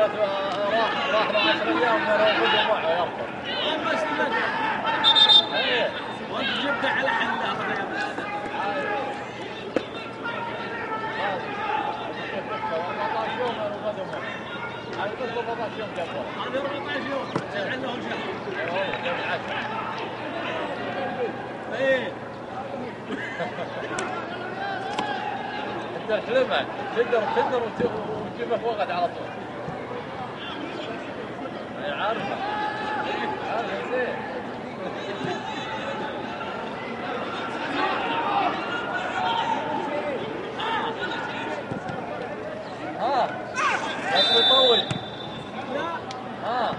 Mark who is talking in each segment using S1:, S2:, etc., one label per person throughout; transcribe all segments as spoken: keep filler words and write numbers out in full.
S1: راح راح له عشر ايام ولا يقعد معه يركض.
S2: ما استفدت.
S1: ايه
S2: وانت جبته على حله هذا.
S1: أربعة عشر يوم وغدوا معه. هذا بس أربعة عشر يوم جابوه.
S2: هذا أربعة عشر يوم. عنده شهر.
S1: ايوه جاب عشرة.
S2: ايه.
S1: انت حلمك تقدر تقدر وتجيبه وقت على طول. انا عارفه. عارفه زين. ها بس يطول.
S2: لا.
S1: ها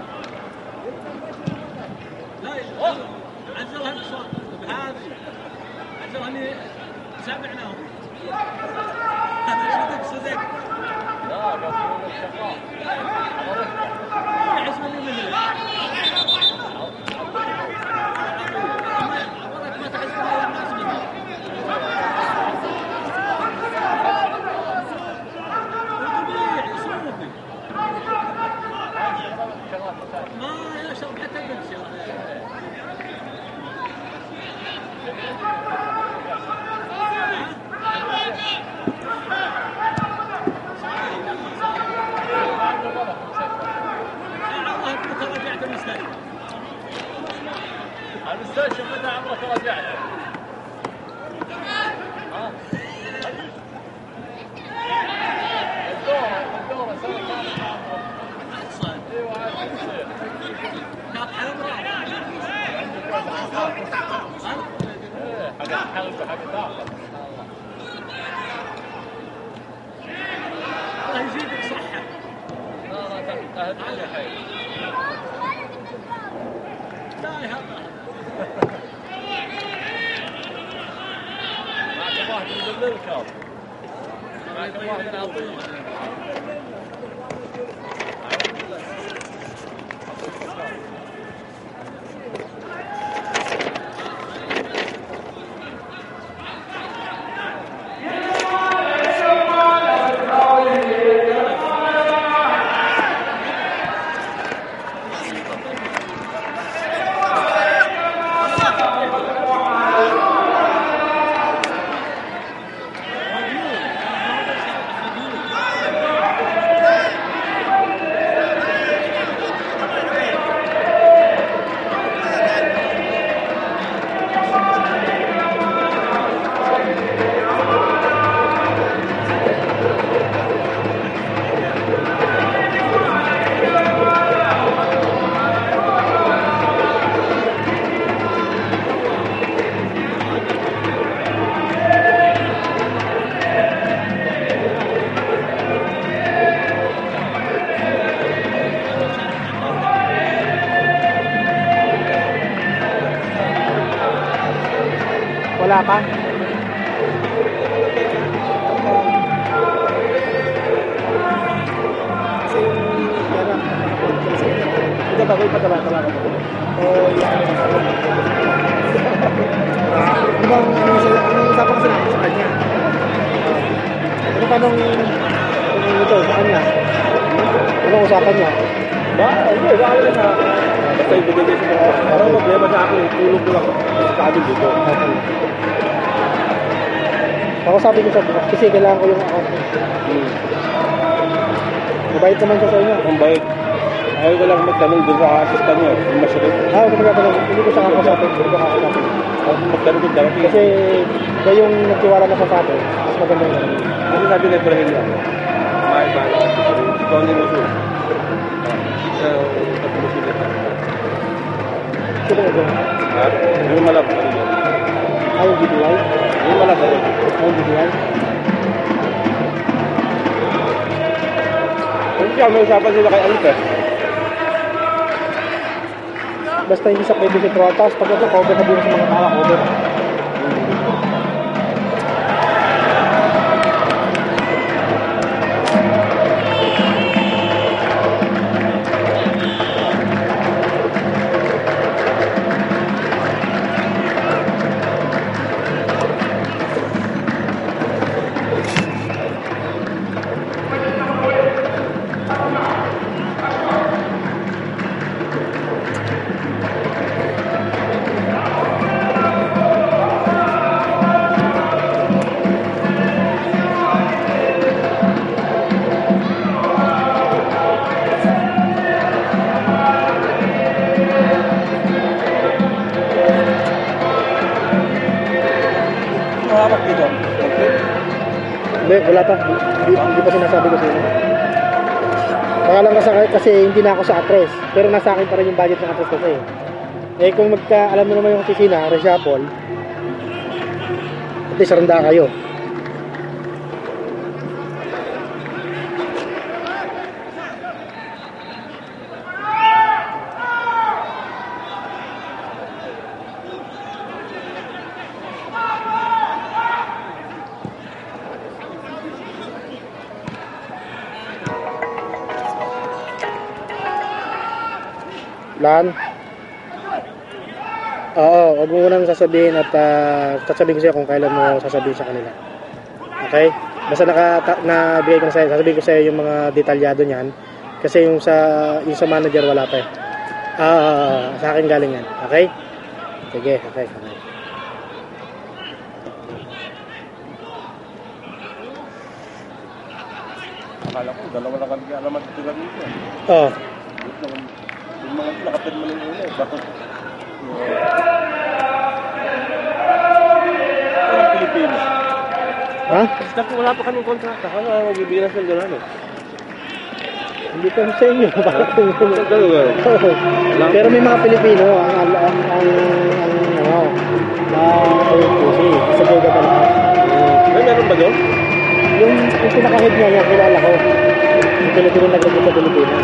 S2: لا عزلها بصوت بهذه. عزلها سابعناهم. هذا شو تقصدك؟
S1: لا بس هو الشقاق.
S2: يحس مني مني. عبرك ما تحس بها الناس منها. وطبيعي صوفي. ما يشرب حتى البنسي.
S1: المستشفى متى عمرك رجعت؟ ها؟ الدورة الدورة سنة كانت عمرك.
S2: أحسن.
S1: ايوه عاد تصير.
S2: كانت حلم رائع.
S1: ايه حق حلم وحق طاقة.
S2: الله يزيدك صحة.
S1: لا لا تهدي لي حي.
S2: لا يهمها.
S1: معك واحد من الكاب. معك واحد من عطيه.
S3: Wala pa? Kasi yung pera, hindi ba kayo pagkabata ba? O yan. Ano bang anong usapan kasi natin sa kanya? Ano pa nung ito sa kanya? Anong usapan niya?
S4: Ba? Hindi, wala na na. Basta ibigay sa mga. Parang problema sa akin, tulog ko lang sa akin dito.
S3: Ako sabi ko sa bukas, kasi kailangan ko yung account.
S4: Hmm.
S3: Mabait naman siya sa inyo.
S4: Ang bait. Ayaw ko lang magtanong doon sa assistant niya. Yung masakit.
S3: Ah, hindi ko magtatanong. Hindi ko siya kakasapin. Hindi ko kakasapin.
S4: Ako magtanong doon dapat.
S3: Kasi ba yung nagtiwala na sa atin, mas maganda yun.
S4: Kasi sabi na Ibrahim lang. May bala. Ikaw ni Musul. Sa katulog sila.
S3: Sino nag-go?
S4: Ha? Yung malab.
S3: Ayaw G D Y?
S4: Yung malab.
S3: Ayaw G D Y?
S4: Hindi siya, may usapan sila kay Alip eh.
S3: Basta hindi sa pwede si Trotas, pag ito cover na din sa mga tala cover. Hindi, wala pa. Hindi, hindi pa sinasabi ko sino. Baka lang kasi, kasi hindi na ako sa Atres. Pero nasa akin pa rin yung budget ng Atres kasi. Eh kung magka, alam mo naman yung opisina, reshuffle, at least randa kayo. Lan? Oo, wag mo munang sasabihin at uh, sasabihin ko sa'yo kung kailan mo sasabihin sa kanila. Okay? Basta naka, ta, nabigay ko na sa'yo, sasabihin ko sa'yo yung mga detalyado niyan. Kasi yung sa, yung sa manager wala pa eh. Ah, sa akin galing yan. Okay? Sige, okay, okay.
S4: Akala ko, dalawa lang kami alamat dito lang dito.
S3: Oo.
S4: Yung mga nakapirma ng una eh. Bakit? Ang Pilipino.
S3: Ha?
S4: Basta wala pa kaming kontrata. Ano ang magbibigyan ng sweldo namin?
S3: Hindi ko sa inyo. Bakit yung
S4: Ganun, ganun.
S3: Oo. Pero may mga Pilipino ang ang ang ang, ang ano, ah, ayun po si sa Boga pala.
S4: May meron ba doon?
S3: Yung yung pinaka-head niya, yung kilala ko. Yung Pilipino naglagot sa Pilipinas.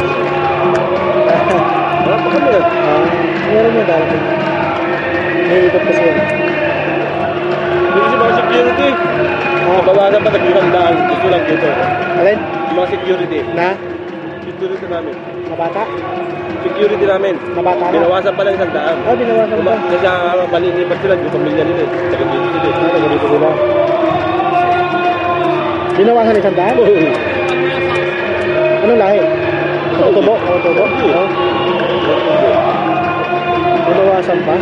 S4: Wala pa kami yan.
S3: Ah, meron yung darating. May ikot kasi yan.
S4: Hindi kasi mga security. Mabawasan pa nag-iwang daan. Gusto lang dito.
S3: Alin?
S4: Yung mga security.
S3: Na?
S4: Security namin.
S3: Mabata?
S4: Security namin.
S3: Mabata na?
S4: Binawasan pa lang isang daan.
S3: Ah, binawasan pa.
S4: Kasi ang malilipat sila, yung pamilya nila. Taga dito sila.
S3: Ah, nagdito sila. Binawasan isang daan? Anong lahi? Tutubo? Ano tubo? Oo. Binawasan pa?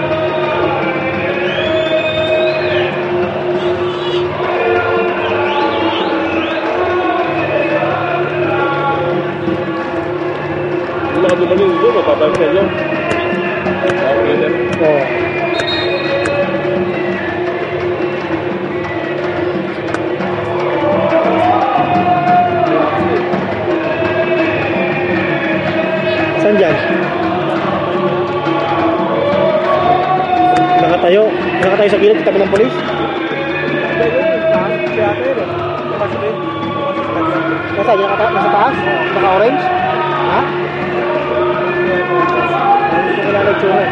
S4: Yung mga dumaling dito, mapapayos na yun.
S3: Oo. Saan dyan? Nakatayo. Nakatayo sa gilid, kitabi ng polis. Nasa, yung nasa, nasa taas? Naka-orange? Ha? Hindi ko kilala yung tsura.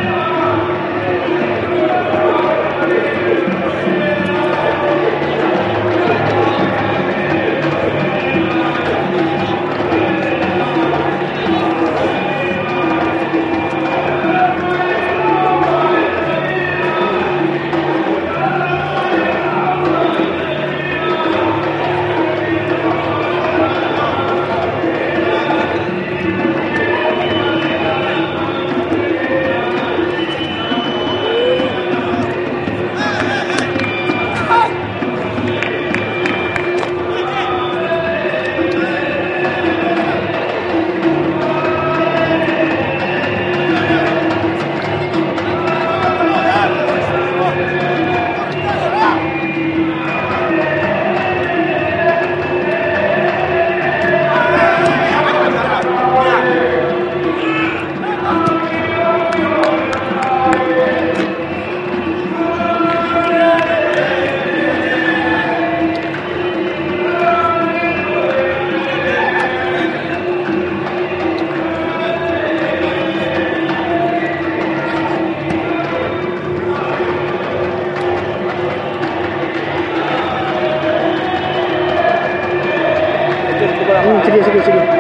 S3: Hmm, sige, sige, sige.